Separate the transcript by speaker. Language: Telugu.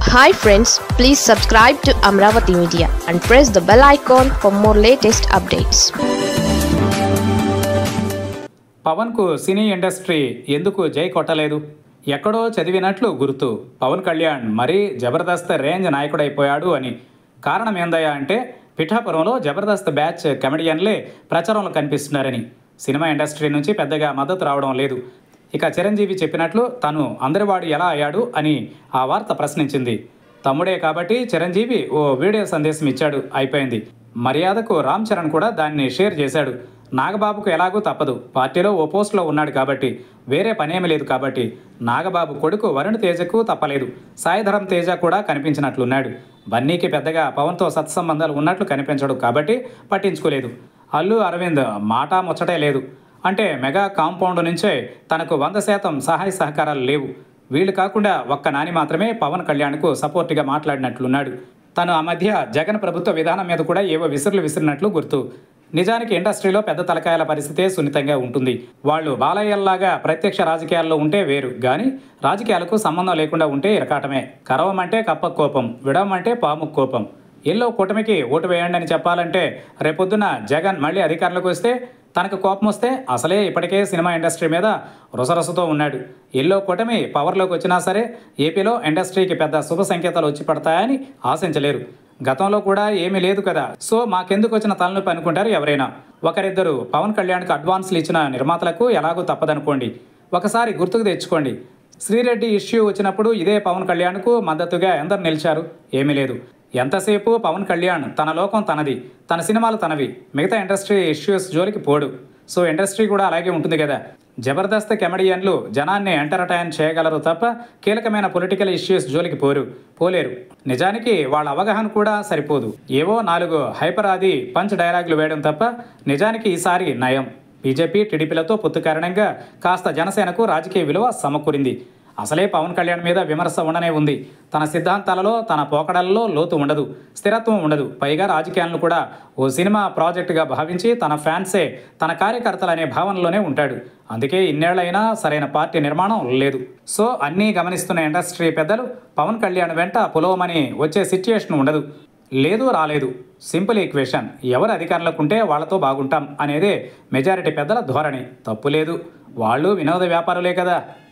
Speaker 1: Hi friends, please subscribe to Amravati Media and press the bell icon for more latest updates.
Speaker 2: పవన్కు సినీ ఇండస్ట్రీ ఎందుకు జై కొట్టలేదు? ఎక్కడో చదివినట్లు గుర్తు. పవన్ కళ్యాణ్ మరీ జబర్దస్త్ రేంజ్ నాయకుడైపోయాడు అని. కారణం ఏందయ్యా అంటే పిఠాపురంలో జబర్దస్త్ బ్యాచ్ కమెడియన్లే ప్రచారంలో కనిపిస్తున్నారని. సినిమా ఇండస్ట్రీ నుంచి పెద్దగా మద్దతు రావడం లేదు. ఇక చిరంజీవి చెప్పినట్లు తను అందరివాడు ఎలా అయ్యాడు అని ఆ వార్త ప్రశ్నించింది. తమ్ముడే కాబట్టి చిరంజీవి ఓ వీడియో సందేశం ఇచ్చాడు, అయిపోయింది. మర్యాదకు రామ్ చరణ్ కూడా దాన్ని షేర్ చేశాడు. నాగబాబుకు ఎలాగూ తప్పదు, పార్టీలో ఓ పోస్టులో ఉన్నాడు కాబట్టి, వేరే పనేమి లేదు కాబట్టి. నాగబాబు కొడుకు వరుణ్ తేజకు తప్పలేదు. సాయిధరం తేజ కూడా కనిపించినట్లున్నాడు. బన్నీకి పెద్దగా పవన్తో సత్సంబంధాలు ఉన్నట్లు కనిపించడు కాబట్టి పట్టించుకోలేదు. అల్లు అరవింద్ మాటా ముచ్చటే లేదు. అంటే మెగా కాంపౌండ్ నుంచే తనకు 100% సహాయ సహకారాలు లేవు. వీళ్ళు కాకుండా ఒక్క నాని మాత్రమే పవన్ కళ్యాణ్కు సపోర్ట్గా మాట్లాడినట్లున్నాడు. తను ఆ మధ్య జగన్ ప్రభుత్వ విధానం మీద కూడా ఏవో విసిరినట్లు గుర్తు. నిజానికి ఇండస్ట్రీలో పెద్ద తలకాయల పరిస్థితే సున్నితంగా ఉంటుంది. వాళ్ళు బాలయ్యల్లాగా ప్రత్యక్ష రాజకీయాల్లో ఉంటే వేరు, కానీ రాజకీయాలకు సంబంధం లేకుండా ఉంటే ఇరకాటమే. కరవమంటే కప్ప కోపం, విడవమంటే పాము కోపం. ఎల్లో కూటమికి ఓటు వేయండి అని చెప్పాలంటే రేపొద్దున జగన్ మళ్ళీ అధికారంలోకి వస్తే తనకు కోపం వస్తే అసలే ఇప్పటికే సినిమా ఇండస్ట్రీ మీద రుసరుసతో ఉన్నాడు. ఎల్లో కూటమి పవర్లోకి వచ్చినా సరే ఏపీలో ఇండస్ట్రీకి పెద్ద శుభ సంకేతాలు వచ్చి పడతాయని ఆశించలేరు. గతంలో కూడా ఏమీ లేదు కదా, సో మాకెందుకు వచ్చిన తలనొప్పి అనుకుంటారు ఎవరైనా. ఒకరిద్దరు పవన్ కళ్యాణ్కి అడ్వాన్స్లు ఇచ్చిన నిర్మాతలకు ఎలాగూ తప్పదనుకోండి. ఒకసారి గుర్తుకు తెచ్చుకోండి, శ్రీరెడ్డి ఇష్యూ వచ్చినప్పుడు ఇదే పవన్ కళ్యాణ్కు మద్దతుగా ఎందరు నిలిచారు? ఏమీ లేదు. ఎంతసేపు పవన్ కళ్యాణ్ తన లోకం తనది, తన సినిమాలు తనవి, మిగతా ఇండస్ట్రీ ఇష్యూస్ జోలికి పోడు. సో ఇండస్ట్రీ కూడా అలాగే ఉంటుంది కదా. జబర్దస్త్ కమెడియన్లు జనాన్ని ఎంటర్టైన్ చేయగలరు తప్ప కీలకమైన పొలిటికల్ ఇష్యూస్ జోలికి పోలేరు. నిజానికి వాళ్ళ అవగాహన కూడా సరిపోదు. ఏవో 4 హైపర్ ఆది పంచ్ డైలాగులు వేయడం తప్ప నిజానికి ఈసారి నయం. బీజేపీ టీడీపీలతో పొత్తు కారణంగా కాస్త జనసేనకు రాజకీయ విలువ సమకూరింది. అసలే పవన్ కళ్యాణ్ మీద విమర్శ ఉండనే ఉంది. తన సిద్ధాంతాలలో, తన పోకడల్లో లోతు ఉండదు, స్థిరత్వం ఉండదు. పైగా రాజకీయాలను కూడా ఓ సినిమా ప్రాజెక్టుగా భావించి తన ఫ్యాన్సే తన కార్యకర్తలు అనే భావనలోనే ఉంటాడు. అందుకే ఇన్నేళ్లైనా సరైన పార్టీ నిర్మాణం లేదు. సో అన్నీ గమనిస్తున్న ఇండస్ట్రీ పెద్దలు పవన్ కళ్యాణ్ వెంట పులవమని వచ్చే సిచ్యుయేషన్ ఉండదు. లేదు రాలేదు, సింపుల్ ఈక్వేషన్. ఎవరు అధికారంలోకి ఉంటే వాళ్లతో బాగుంటాం అనేదే మెజారిటీ పెద్దల ధోరణి. తప్పు లేదు, వాళ్ళు వినోద వ్యాపారులే కదా.